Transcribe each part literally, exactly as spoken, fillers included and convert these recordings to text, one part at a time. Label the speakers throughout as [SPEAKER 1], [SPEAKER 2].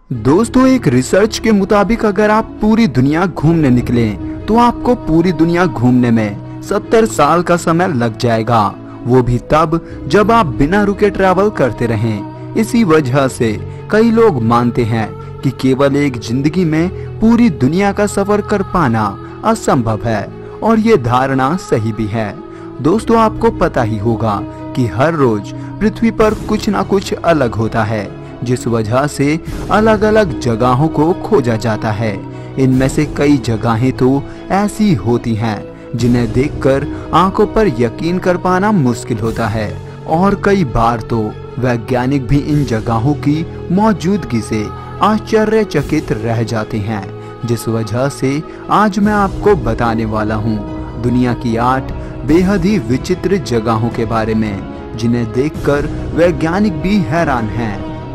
[SPEAKER 1] दोस्तों, एक रिसर्च के मुताबिक अगर आप पूरी दुनिया घूमने निकलें तो आपको पूरी दुनिया घूमने में सत्तर साल का समय लग जाएगा, वो भी तब जब आप बिना रुके ट्रैवल करते रहें। इसी वजह से कई लोग मानते हैं कि केवल एक जिंदगी में पूरी दुनिया का सफर कर पाना असंभव है, और ये धारणा सही भी है। दोस्तों, आपको पता ही होगा कि हर रोज पृथ्वी पर कुछ ना कुछ अलग होता है, जिस वजह से अलग अलग जगहों को खोजा जाता है। इनमें से कई जगहें तो ऐसी होती हैं जिन्हें देखकर आंखों पर यकीन कर पाना मुश्किल होता है, और कई बार तो वैज्ञानिक भी इन जगहों की मौजूदगी से आश्चर्यचकित रह जाते हैं। जिस वजह से आज मैं आपको बताने वाला हूँ दुनिया की आठ बेहद ही विचित्र जगहों के बारे में, जिन्हें देखकर वैज्ञानिक भी हैरान हैं।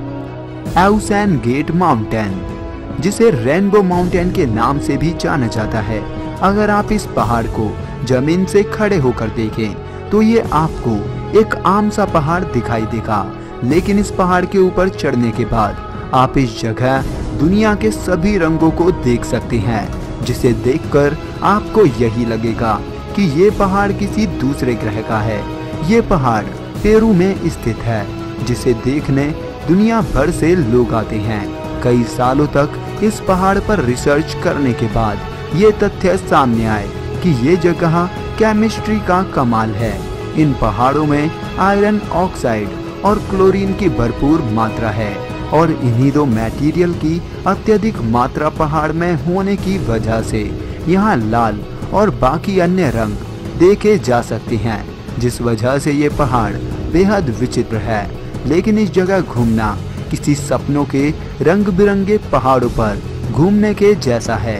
[SPEAKER 1] एउसेन गेट माउंटेन, जिसे रेनबो माउंटेन के नाम से भी जाना जाता है। अगर आप इस पहाड़ को जमीन से खड़े होकर देखें तो ये आपको एक आम सा पहाड़ दिखाई देगा, लेकिन इस पहाड़ के ऊपर चढ़ने के बाद आप इस जगह दुनिया के सभी रंगों को देख सकते हैं, जिसे देखकर आपको यही लगेगा कि ये पहाड़ किसी दूसरे ग्रह का है। ये पहाड़ पेरू में स्थित है, जिसे देखने दुनिया भर से लोग आते हैं। कई सालों तक इस पहाड़ पर रिसर्च करने के बाद ये तथ्य सामने आए कि ये जगह केमिस्ट्री का कमाल है। इन पहाड़ों में आयरन ऑक्साइड और क्लोरीन की भरपूर मात्रा है, और इन्हीं दो मटेरियल की अत्यधिक मात्रा पहाड़ में होने की वजह से यहाँ लाल और बाकी अन्य रंग देखे जा सकते हैं, जिस वजह से ये पहाड़ बेहद विचित्र है। लेकिन इस जगह घूमना किसी सपनों के रंग बिरंगे पहाड़ों पर घूमने के जैसा है।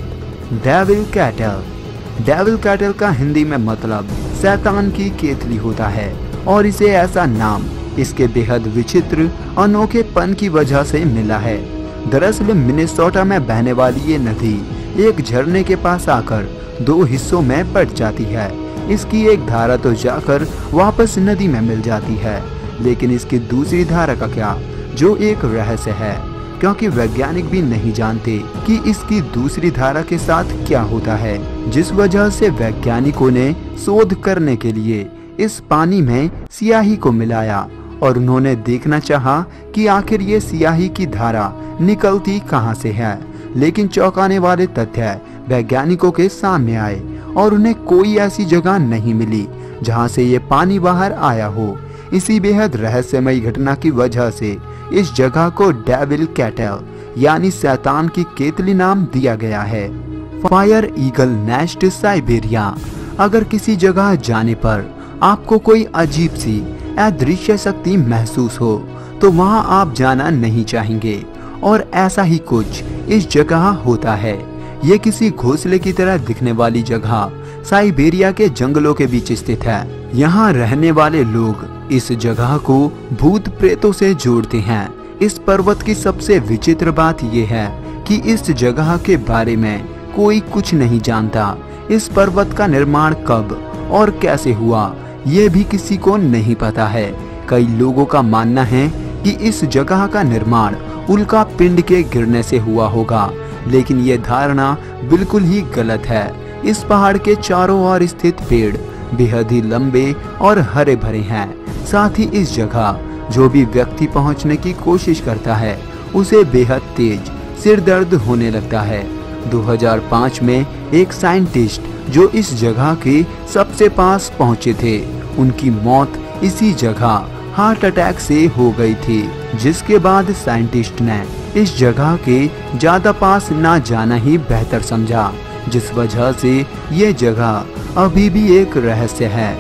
[SPEAKER 1] Devil cattle. डेविल कैटल का हिंदी में मतलब शैतान की केतली होता है, और इसे ऐसा नाम इसके बेहद विचित्र अनोखेपन की वजह से मिला है। दरअसल मिनेसोटा में बहने वाली ये नदी एक झरने के पास आकर दो हिस्सों में बट जाती है। इसकी एक धारा तो जाकर वापस नदी में मिल जाती है, लेकिन इसकी दूसरी धारा का क्या, जो एक रहस्य है, क्योंकि वैज्ञानिक भी नहीं जानते कि इसकी दूसरी धारा के साथ क्या होता है। जिस वजह से वैज्ञानिकों ने शोध करने के लिए इस पानी में सियाही को मिलाया, और उन्होंने देखना चाहा कि आखिर ये सियाही की धारा निकलती कहां से है। लेकिन चौंकाने वाले तथ्य वैज्ञानिकों के सामने आए, और उन्हें कोई ऐसी जगह नहीं मिली जहां से ये पानी बाहर आया हो। इसी बेहद रहस्यमयी घटना की वजह से इस जगह को डेविल कैटल यानी शैतान की केतली नाम दिया गया है। Fire eagle nest Siberia. अगर किसी जगह जाने पर आपको कोई अजीब सी अदृश्य शक्ति महसूस हो तो वहां आप जाना नहीं चाहेंगे, और ऐसा ही कुछ इस जगह होता है। ये किसी घोंसले की तरह दिखने वाली जगह साइबेरिया के जंगलों के बीच स्थित है। यहाँ रहने वाले लोग इस जगह को भूत प्रेतों से जोड़ते हैं। इस पर्वत की सबसे विचित्र बात यह है कि इस जगह के बारे में कोई कुछ नहीं जानता। इस पर्वत का निर्माण कब और कैसे हुआ, ये भी किसी को नहीं पता है। कई लोगों का मानना है कि इस जगह का निर्माण उल्का पिंड के गिरने से हुआ होगा, लेकिन ये धारणा बिल्कुल ही गलत है। इस पहाड़ के चारों ओर स्थित पेड़ बेहद ही लंबे और हरे भरे हैं। साथ ही इस जगह जो भी व्यक्ति पहुंचने की कोशिश करता है उसे बेहद तेज सिर दर्द होने लगता है। दो हज़ार पाँच में एक साइंटिस्ट जो इस जगह के सबसे पास पहुंचे थे, उनकी मौत इसी जगह हार्ट अटैक से हो गई थी, जिसके बाद साइंटिस्ट ने इस जगह के ज्यादा पास ना जाना ही बेहतर समझा, जिस वजह से ये जगह अभी भी एक रहस्य है।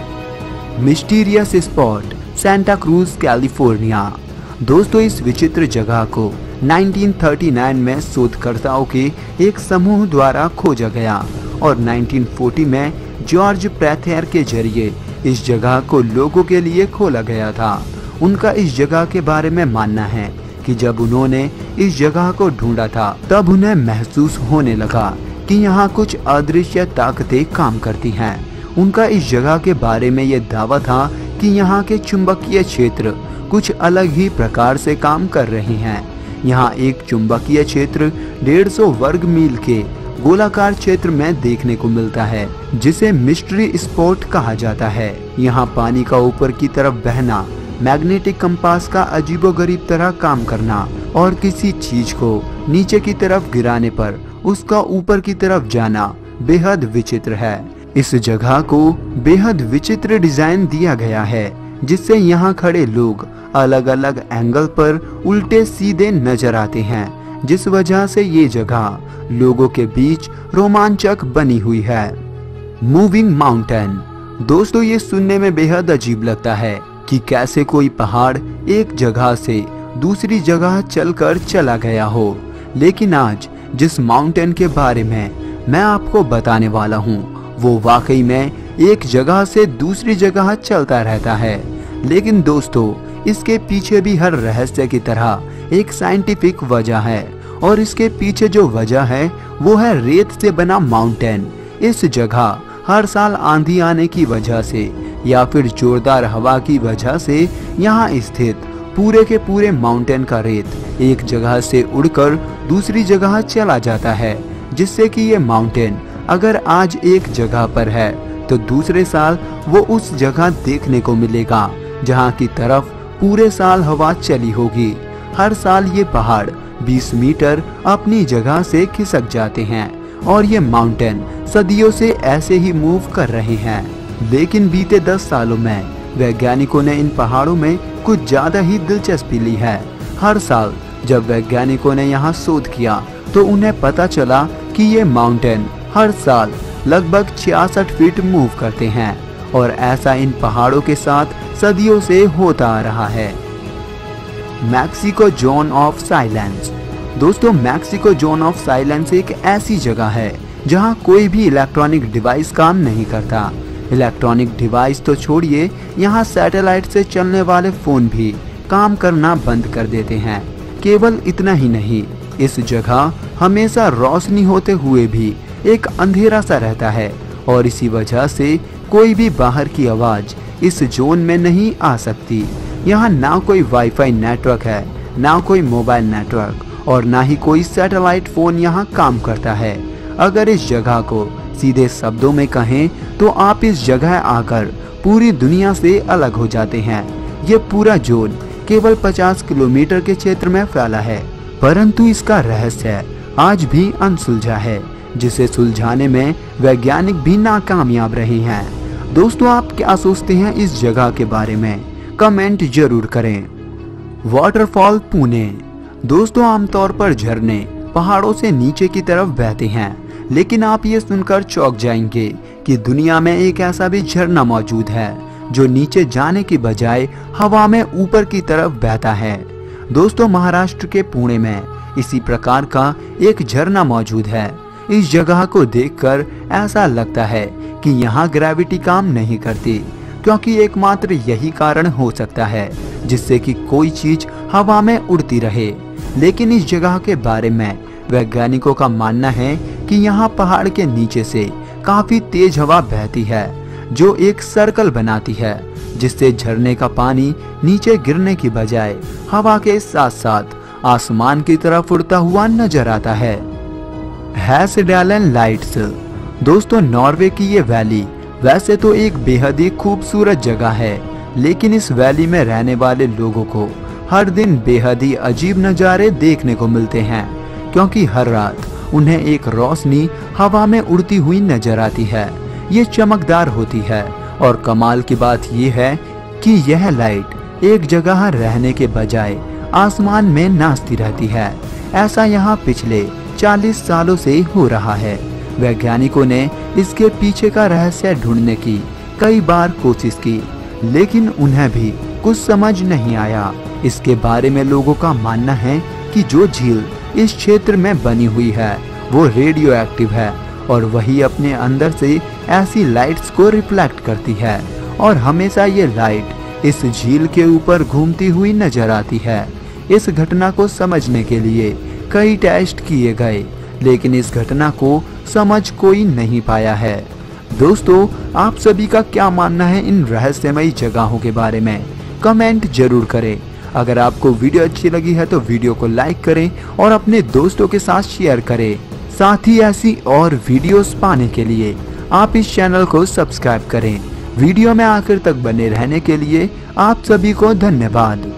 [SPEAKER 1] Mysterious spot Santa Cruz California. दोस्तों, इस विचित्र जगह को उन्नीस सौ उनतालीस में शोधकर्ताओं के एक समूह द्वारा खोजा गया, और उन्नीस सौ चालीस में जॉर्ज प्रेथेर के जरिए इस जगह को लोगों के लिए खोला गया था। उनका इस जगह के बारे में मानना है कि जब उन्होंने इस जगह को ढूंढा था तब उन्हें महसूस होने लगा कि यहाँ कुछ अदृश्य ताकतें काम करती हैं। उनका इस जगह के बारे में ये दावा था कि यहाँ के चुंबकीय क्षेत्र कुछ अलग ही प्रकार से काम कर रहे हैं। यहाँ एक चुंबकीय क्षेत्र डेढ़ सौ वर्ग मील के गोलाकार क्षेत्र में देखने को मिलता है, जिसे मिस्ट्री स्पॉट कहा जाता है। यहाँ पानी का ऊपर की तरफ बहना, मैग्नेटिक कंपास का अजीबोगरीब तरह काम करना और किसी चीज को नीचे की तरफ गिराने पर उसका ऊपर की तरफ जाना बेहद विचित्र है। इस जगह को बेहद विचित्र डिजाइन दिया गया है, जिससे यहाँ खड़े लोग अलग अलग एंगल पर उल्टे सीधे नजर आते हैं, जिस वजह से ये जगह लोगों के बीच रोमांचक बनी हुई है। Moving mountain. दोस्तों, ये सुनने में बेहद अजीब लगता है कि कैसे कोई पहाड़ एक जगह से दूसरी जगह चलकर चला गया हो, लेकिन आज जिस माउंटेन के बारे में मैं आपको बताने वाला हूँ वो वाकई में एक जगह से दूसरी जगह चलता रहता है। लेकिन दोस्तों, इसके पीछे भी हर रहस्य की तरह एक साइंटिफिक वजह है, और इसके पीछे जो वजह है वो है रेत से बना माउंटेन। इस जगह हर साल आंधी आने की वजह से या फिर जोरदार हवा की वजह से यहाँ स्थित पूरे के पूरे माउंटेन का रेत एक जगह से उड़कर दूसरी जगह चला जाता है, जिससे कि ये माउंटेन अगर आज एक जगह पर है तो दूसरे साल वो उस जगह देखने को मिलेगा जहाँ की तरफ पूरे साल हवा चली होगी। हर साल ये पहाड़ बीस मीटर अपनी जगह से खिसक जाते हैं और ये माउंटेन सदियों से ऐसे ही मूव कर रहे हैं। लेकिन बीते दस सालों में वैज्ञानिकों ने इन पहाड़ों में कुछ ज्यादा ही दिलचस्पी ली है। हर साल जब वैज्ञानिकों ने यहाँ शोध किया तो उन्हें पता चला कि ये माउंटेन हर साल लगभग छियासठ फीट मूव करते हैं, और ऐसा इन पहाड़ों के साथ सदियों से होता आ रहा है। Mexico zone of silence. दोस्तों, मैक्सिको जोन ऑफ साइलेंस एक ऐसी जगह है जहां कोई भी इलेक्ट्रॉनिक डिवाइस काम नहीं करता। इलेक्ट्रॉनिक डिवाइस तो छोड़िए, यहाँ सैटेलाइट से चलने वाले फोन भी काम करना बंद कर देते हैं। केवल इतना ही नहीं, इस जगह हमेशा रोशनी होते हुए भी एक अंधेरा सा रहता है, और इसी वजह से कोई भी बाहर की आवाज इस जोन में नहीं आ सकती। यहाँ ना कोई वाईफाई नेटवर्क है, ना कोई मोबाइल नेटवर्क, और ना ही कोई सैटेलाइट फोन यहाँ काम करता है। अगर इस जगह को सीधे शब्दों में कहें तो आप इस जगह आकर पूरी दुनिया से अलग हो जाते हैं। ये पूरा जोन केवल पचास किलोमीटर के क्षेत्र में फैला है, परंतु इसका रहस्य आज भी अनसुलझा है, जिसे सुलझाने में वैज्ञानिक भी नाकामयाब रहे हैं। दोस्तों, आप क्या सोचते हैं इस जगह के बारे में? कमेंट जरूर करें। वाटरफॉल पुणे। दोस्तों, आमतौर पर झरने पहाड़ों से नीचे की तरफ बहते हैं, लेकिन आप ये सुनकर चौंक जाएंगे कि दुनिया में एक ऐसा भी झरना मौजूद है जो नीचे जाने की बजाय हवा में ऊपर की तरफ बहता है। दोस्तों, महाराष्ट्र के पुणे में इसी प्रकार का एक झरना मौजूद है। इस जगह को देखकर ऐसा लगता है कि यहाँ ग्रेविटी काम नहीं करती, क्योंकि एकमात्र यही कारण हो सकता है जिससे कि कोई चीज हवा में उड़ती रहे। लेकिन इस जगह के बारे में वैज्ञानिकों का मानना है कि यहाँ पहाड़ के नीचे से काफी तेज हवा बहती है, जो एक सर्कल बनाती है, जिससे झरने का पानी नीचे गिरने की बजाय हवा के साथ साथ आसमान की तरफ उड़ता हुआ नजर आता है। हैसडालेन लाइट्स। दोस्तों, नॉर्वे की ये वैली वैसे तो एक बेहद ही खूबसूरत जगह है, लेकिन इस वैली में रहने वाले लोगों को हर दिन बेहद ही अजीब नज़ारे देखने को मिलते हैं, क्योंकि हर रात उन्हें एक रोशनी हवा में उड़ती हुई नजर आती है। ये चमकदार होती है, और कमाल की बात यह है कि यह लाइट एक जगह रहने के बजाय आसमान में नाचती रहती है। ऐसा यहाँ पिछले चालीस सालों से हो रहा है। वैज्ञानिकों ने इसके पीछे का रहस्य ढूंढने की कई बार कोशिश की, लेकिन उन्हें भी कुछ समझ नहीं आया। इसके बारे में लोगों का मानना है कि जो झील इस क्षेत्र में बनी हुई है वो रेडियो एक्टिव है, और वही अपने अंदर से ऐसी लाइट्स को रिफ्लेक्ट करती है, और हमेशा ये लाइट इस झील के ऊपर घूमती हुई नजर आती है। इस घटना को समझने के लिए कई टेस्ट किए गए, लेकिन इस घटना को समझ कोई नहीं पाया है। दोस्तों, आप सभी का क्या मानना है इन रहस्यमयी जगहों के बारे में? कमेंट जरूर करें। अगर आपको वीडियो अच्छी लगी है तो वीडियो को लाइक करें और अपने दोस्तों के साथ शेयर करें। साथ ही ऐसी और वीडियोस पाने के लिए आप इस चैनल को सब्सक्राइब करें। वीडियो में आखिर तक बने रहने के लिए आप सभी को धन्यवाद।